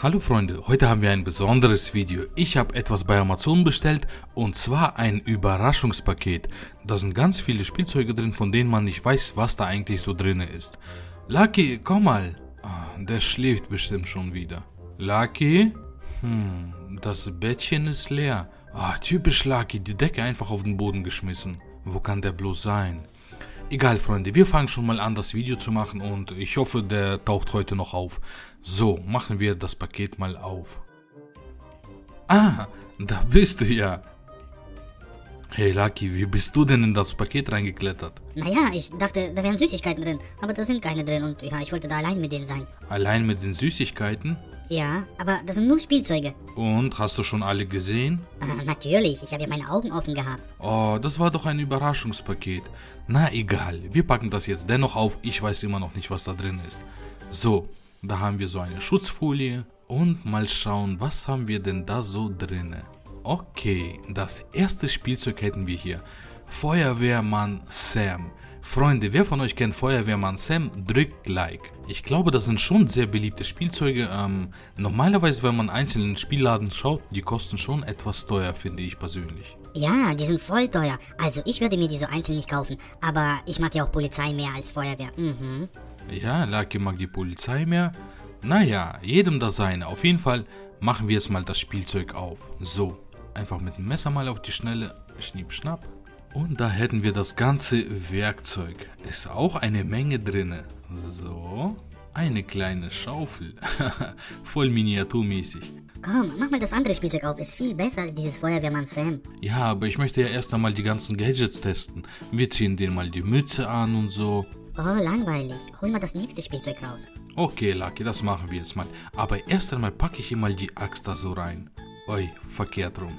Hallo Freunde, heute haben wir ein besonderes Video. Ich habe etwas bei Amazon bestellt und zwar ein Überraschungspaket. Da sind ganz viele Spielzeuge drin, von denen man nicht weiß, was da eigentlich so drin ist. Lucky, komm mal. Der schläft bestimmt schon wieder. Lucky? Das Bettchen ist leer. Typisch Lucky, die Decke einfach auf den Boden geschmissen. Wo kann der bloß sein? Egal, Freunde, wir fangen schon mal an, das Video zu machen und ich hoffe, der taucht heute noch auf. So, machen wir das Paket mal auf. Da bist du ja. Hey Lucky, wie bist du denn in das Paket reingeklettert? Naja, ich dachte, da wären Süßigkeiten drin, aber da sind keine drin und ja, ich wollte da allein mit denen sein. Allein mit den Süßigkeiten? Ja, aber das sind nur Spielzeuge. Und, hast du schon alle gesehen? Natürlich, ich habe ja meine Augen offen gehabt. Oh, das war doch ein Überraschungspaket. Na egal, wir packen das jetzt dennoch auf, ich weiß immer noch nicht, was da drin ist. So, da haben wir so eine Schutzfolie und mal schauen, was haben wir denn da so drinne. Okay, das erste Spielzeug hätten wir hier. Feuerwehrmann Sam. Freunde, wer von euch kennt Feuerwehrmann Sam, drückt Like. Ich glaube, das sind schon sehr beliebte Spielzeuge. Normalerweise, wenn man einzeln in den Spielladen schaut, die kosten schon etwas teuer, finde ich persönlich. Ja, die sind voll teuer. Also ich würde mir die so einzeln nicht kaufen. Aber ich mag ja auch Polizei mehr als Feuerwehr. Ja, Lucky mag die Polizei mehr. Naja, jedem das seine. Auf jeden Fall machen wir jetzt mal das Spielzeug auf. So, einfach mit dem Messer mal auf die Schnelle. Schnipp, schnapp. Und da hätten wir das ganze Werkzeug. Ist auch eine Menge drinne. So, eine kleine Schaufel. Voll miniaturmäßig. Komm, mach mal das andere Spielzeug auf. Ist viel besser als dieses Feuerwehrmann Sam. Ja, aber ich möchte ja erst einmal die ganzen Gadgets testen. Wir ziehen denen mal die Mütze an und so. Oh, langweilig. Hol mal das nächste Spielzeug raus. Okay, Lucky, das machen wir jetzt mal. Aber erst einmal packe ich hier mal die Axt da so rein. Oi, verkehrt rum.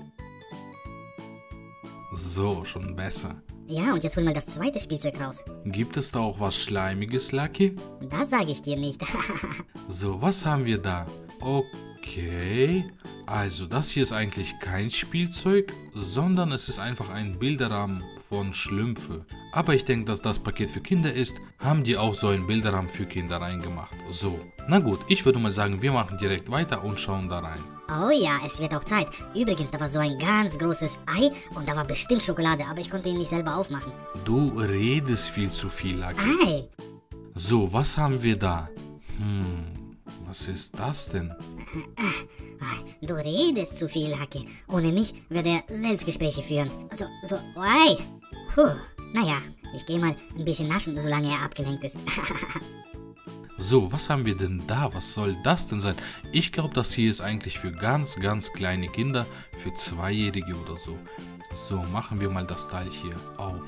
So, schon besser. Ja, und jetzt hol mal das zweite Spielzeug raus. Gibt es da auch was Schleimiges, Lucky? Das sage ich dir nicht. So, was haben wir da? Okay, also das hier ist eigentlich kein Spielzeug, sondern es ist einfach ein Bilderrahmen von Schlümpfe. Aber ich denke, dass das Paket für Kinder ist, haben die auch so einen Bilderrahmen für Kinder reingemacht. So, na gut, ich würde mal sagen, wir machen direkt weiter und schauen da rein. Oh ja, es wird auch Zeit. Übrigens, da war so ein ganz großes Ei und da war bestimmt Schokolade, aber ich konnte ihn nicht selber aufmachen. Du redest viel zu viel, Lucky. Ei! So, was haben wir da? Was ist das denn? Du redest zu viel, Lucky. Ohne mich würde er Selbstgespräche führen. Ei! Naja, ich gehe mal ein bisschen naschen, solange er abgelenkt ist. So, was haben wir denn da? Was soll das denn sein? Ich glaube, das hier ist eigentlich für ganz, ganz kleine Kinder, für Zweijährige oder so. So, machen wir mal das Teil hier auf.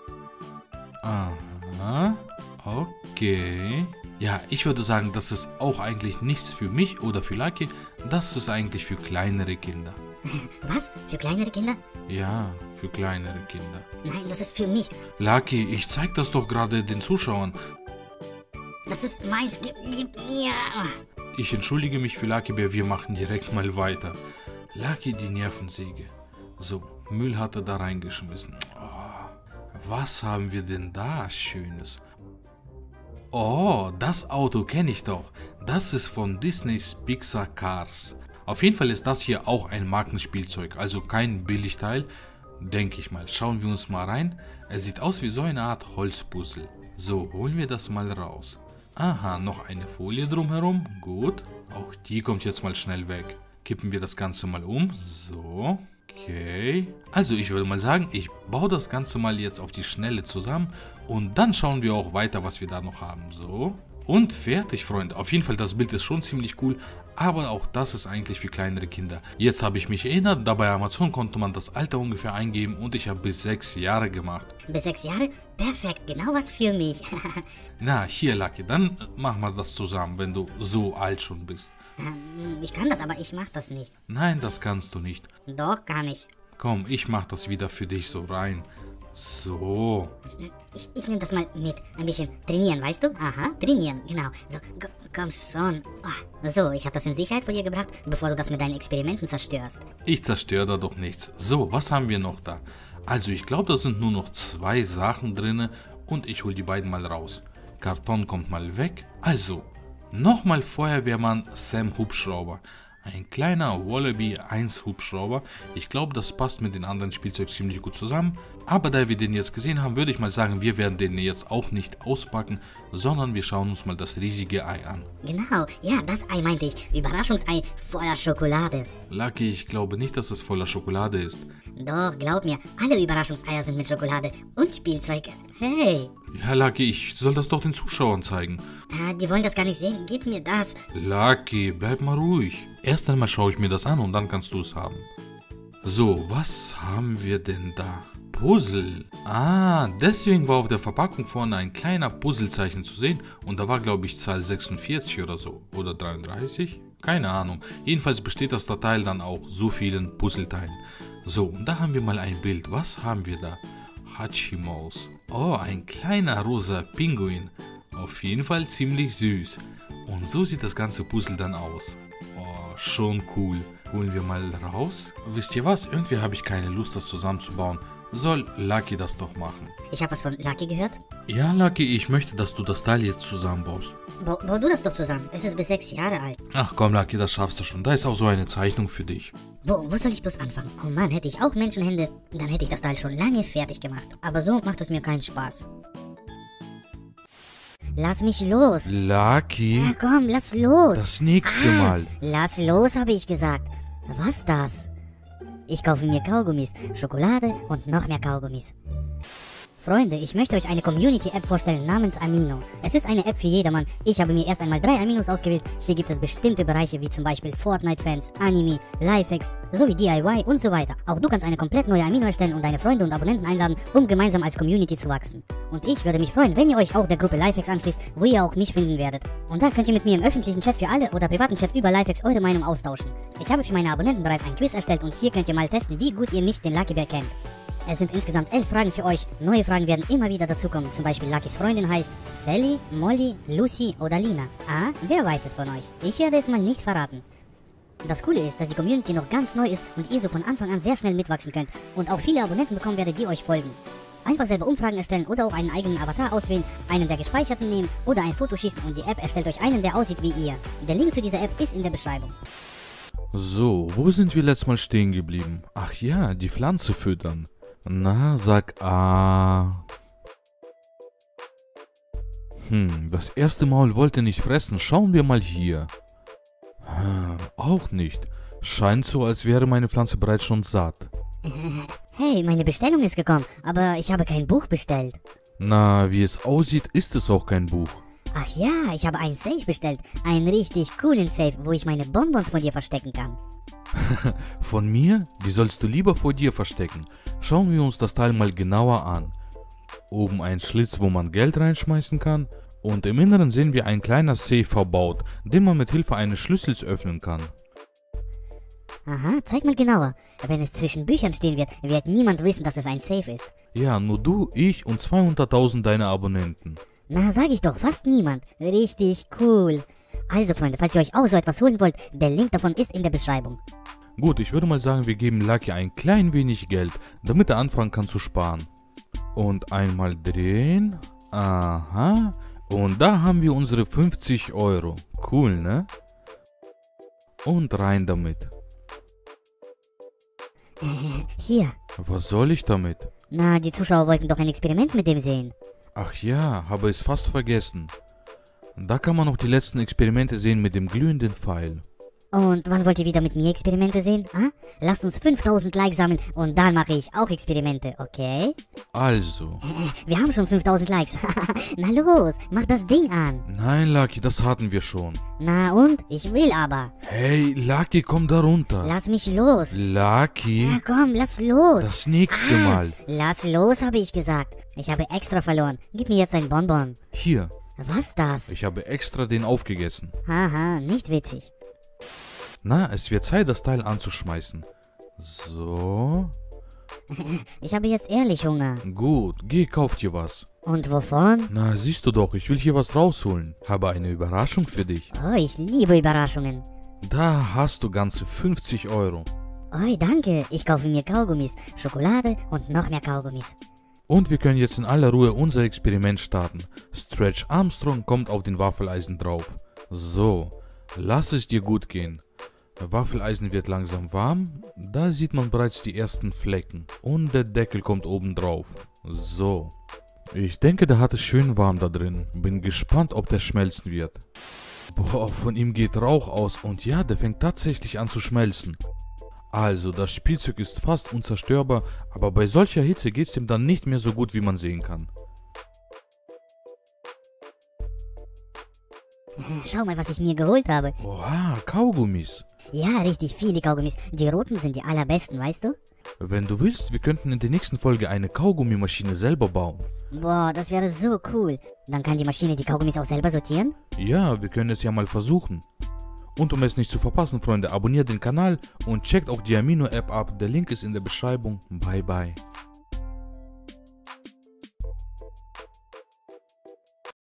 Aha, okay. Ja, ich würde sagen, das ist auch eigentlich nichts für mich oder für Lucky. Das ist eigentlich für kleinere Kinder. Was? Für kleinere Kinder? Ja, für kleinere Kinder. Nein, das ist für mich. Lucky, ich zeig das doch gerade den Zuschauern. Das ist meins. Gib mir. Ich entschuldige mich für Lucky Bär, wir machen direkt mal weiter. Lucky, die Nervensäge. So, Müll hat er da reingeschmissen. Was haben wir denn da Schönes? Oh, das Auto kenne ich doch. Das ist von Disneys Pixar Cars. Auf jeden Fall ist das hier auch ein Markenspielzeug, also kein Billigteil, denke ich mal. Schauen wir uns mal rein. Es sieht aus wie so eine Art Holzpuzzle. So, holen wir das mal raus. Aha, noch eine Folie drumherum. Gut. Auch die kommt jetzt mal schnell weg. Kippen wir das Ganze mal um. So. Okay. Also ich würde mal sagen, ich baue das Ganze mal jetzt auf die Schnelle zusammen. Und dann schauen wir auch weiter, was wir da noch haben. So. Und fertig, Freunde. Auf jeden Fall, das Bild ist schon ziemlich cool. Aber auch das ist eigentlich für kleinere Kinder. Jetzt habe ich mich erinnert, da bei Amazon konnte man das Alter ungefähr eingeben und ich habe bis 6 Jahre gemacht. Bis 6 Jahre? Perfekt, genau was für mich. Na, hier Lucky, dann machen wir das zusammen, wenn du so alt schon bist. Ich kann das, aber ich mach das nicht. Nein, das kannst du nicht. Doch, kann ich. Komm, ich mach das wieder für dich so rein. So. Ich nehme das mal mit. Ein bisschen trainieren, weißt du? Aha, trainieren, genau. So, komm schon. So, ich habe das in Sicherheit vor dir gebracht, bevor du das mit deinen Experimenten zerstörst. Ich zerstöre da doch nichts. So, was haben wir noch da? Also, ich glaube, da sind nur noch 2 Sachen drin und ich hole die beiden mal raus. Karton kommt mal weg. Also, Nochmal Feuerwehrmann Sam Hubschrauber. Ein kleiner Wallaby 1 Hubschrauber. Ich glaube, das passt mit den anderen Spielzeugen ziemlich gut zusammen. Aber da wir den jetzt gesehen haben, würde ich mal sagen, wir werden den jetzt auch nicht auspacken, sondern wir schauen uns mal das riesige Ei an. Genau, ja, das Ei meinte ich. Überraschungsei voller Schokolade. Lucky, ich glaube nicht, dass es voller Schokolade ist. Doch, glaub mir, alle Überraschungseier sind mit Schokolade und Spielzeug. Hey. Ja, Lucky, ich soll das doch den Zuschauern zeigen. Die wollen das gar nicht sehen. Gib mir das. Lucky, bleib mal ruhig. Erst einmal schaue ich mir das an und dann kannst du es haben. So, was haben wir denn da? Puzzle. Deswegen war auf der Verpackung vorne ein kleiner Puzzlezeichen zu sehen und da war, glaube ich, Zahl 46 oder so. Oder 33? Keine Ahnung. Jedenfalls besteht das Teil dann auch so vielen Puzzleteilen. So, und da haben wir mal ein Bild. Was haben wir da? Hatchimals. Oh, ein kleiner rosa Pinguin. Auf jeden Fall ziemlich süß. Und so sieht das ganze Puzzle dann aus. Oh, schon cool. Holen wir mal raus. Wisst ihr was? Irgendwie habe ich keine Lust, das zusammenzubauen. Soll Lucky das doch machen. Ich habe was von Lucky gehört. Ja, Lucky, ich möchte, dass du das Teil jetzt zusammenbaust. Bau du das doch zusammen. Es ist bis 6 Jahre alt. Ach komm, Lucky, das schaffst du schon. Da ist auch so eine Zeichnung für dich. Wo soll ich bloß anfangen? Oh Mann, hätte ich auch Menschenhände, dann hätte ich das Teil schon lange fertig gemacht. Aber so macht es mir keinen Spaß. Lass mich los. Lucky. Ja, komm, lass los. Das nächste Mal. Lass los, habe ich gesagt. Was das? Ich kaufe mir Kaugummis, Schokolade und noch mehr Kaugummis. Freunde, ich möchte euch eine Community-App vorstellen namens Amino. Es ist eine App für jedermann. Ich habe mir erst einmal 3 Aminos ausgewählt. Hier gibt es bestimmte Bereiche wie zum Beispiel Fortnite-Fans, Anime, Lifehacks sowie DIY und so weiter. Auch du kannst eine komplett neue Amino erstellen und deine Freunde und Abonnenten einladen, um gemeinsam als Community zu wachsen. Und ich würde mich freuen, wenn ihr euch auch der Gruppe Lifehacks anschließt, wo ihr auch mich finden werdet. Und da könnt ihr mit mir im öffentlichen Chat für alle oder privaten Chat über Lifehacks eure Meinung austauschen. Ich habe für meine Abonnenten bereits ein Quiz erstellt und hier könnt ihr mal testen, wie gut ihr mich, den Lucky Bear, kennt. Es sind insgesamt 11 Fragen für euch. Neue Fragen werden immer wieder dazukommen. Zum Beispiel Luckys Freundin heißt Sally, Molly, Lucy oder Lina. Wer weiß es von euch? Ich werde es mal nicht verraten. Das Coole ist, dass die Community noch ganz neu ist und ihr so von Anfang an sehr schnell mitwachsen könnt und auch viele Abonnenten bekommen werdet, die euch folgen. Einfach selber Umfragen erstellen oder auch einen eigenen Avatar auswählen, einen der gespeicherten nehmen oder ein Foto schießen und die App erstellt euch einen, der aussieht wie ihr. Der Link zu dieser App ist in der Beschreibung. So, wo sind wir letztes Mal stehen geblieben? Ach ja, die Pflanze füttern. Na, sag das erste Maul wollte nicht fressen. Schauen wir mal hier. Auch nicht. Scheint so, als wäre meine Pflanze bereits schon satt. Hey, meine Bestellung ist gekommen, aber ich habe kein Buch bestellt. Na, wie es aussieht, ist es auch kein Buch. Ach ja, ich habe einen Safe bestellt. Einen richtig coolen Safe, wo ich meine Bonbons von dir verstecken kann. Von mir? Die sollst du lieber vor dir verstecken. Schauen wir uns das Teil mal genauer an. Oben ein Schlitz, wo man Geld reinschmeißen kann. Und im Inneren sehen wir ein kleiner Safe verbaut, den man mit Hilfe eines Schlüssels öffnen kann. Aha, zeig mal genauer. Wenn es zwischen Büchern stehen wird niemand wissen, dass es ein Safe ist. Ja, nur du, ich und 200.000 deiner Abonnenten. Na, sag ich doch, fast niemand. Richtig cool. Also Freunde, falls ihr euch auch so etwas holen wollt, der Link davon ist in der Beschreibung. Gut, ich würde mal sagen, wir geben Lucky ein klein wenig Geld, damit er anfangen kann zu sparen. Und einmal drehen. Aha. Und da haben wir unsere 50 Euro. Cool, ne? Und rein damit. Hier. Was soll ich damit? Na, die Zuschauer wollten doch ein Experiment mit dem sehen. Ach ja, habe es fast vergessen. Da kann man noch die letzten Experimente sehen mit dem glühenden Pfeil. Und wann wollt ihr wieder mit mir Experimente sehen? Lasst uns 5000 Likes sammeln und dann mache ich auch Experimente, okay? Also. Wir haben schon 5000 Likes. Na los, mach das Ding an. Nein, Lucky, das hatten wir schon. Na und? Ich will aber. Hey, Lucky, komm da runter. Lass mich los. Lucky. Ja, komm, lass los. Das nächste Mal. Lass los, habe ich gesagt. Ich habe extra verloren. Gib mir jetzt ein Bonbon. Hier. Was das? Ich habe extra den aufgegessen. Haha, nicht witzig. Na, es wird Zeit, das Teil anzuschmeißen. So. Ich habe jetzt ehrlich Hunger. Gut, geh, kauf dir was. Und wovon? Na, siehst du doch, ich will hier was rausholen. Habe eine Überraschung für dich. Oh, ich liebe Überraschungen. Da hast du ganze 50 Euro. Oh, danke. Ich kaufe mir Kaugummis, Schokolade und noch mehr Kaugummis. Und wir können jetzt in aller Ruhe unser Experiment starten. Stretch Armstrong kommt auf den Waffeleisen drauf. So, lass es dir gut gehen. Waffeleisen wird langsam warm, da sieht man bereits die ersten Flecken und der Deckel kommt oben drauf. So, ich denke, der hat es schön warm da drin. Bin gespannt, ob der schmelzen wird. Boah, von ihm geht Rauch aus und ja, der fängt tatsächlich an zu schmelzen. Also, das Spielzeug ist fast unzerstörbar, aber bei solcher Hitze geht es ihm dann nicht mehr so gut, wie man sehen kann. Schau mal, was ich mir geholt habe. Oha, Kaugummis. Ja, richtig viele Kaugummis. Die roten sind die allerbesten, weißt du? Wenn du willst, wir könnten in der nächsten Folge eine Kaugummimaschine selber bauen. Boah, das wäre so cool. Dann kann die Maschine die Kaugummis auch selber sortieren? Ja, wir können es ja mal versuchen. Und um es nicht zu verpassen, Freunde, abonniert den Kanal und checkt auch die Amino-App ab. Der Link ist in der Beschreibung. Bye, bye.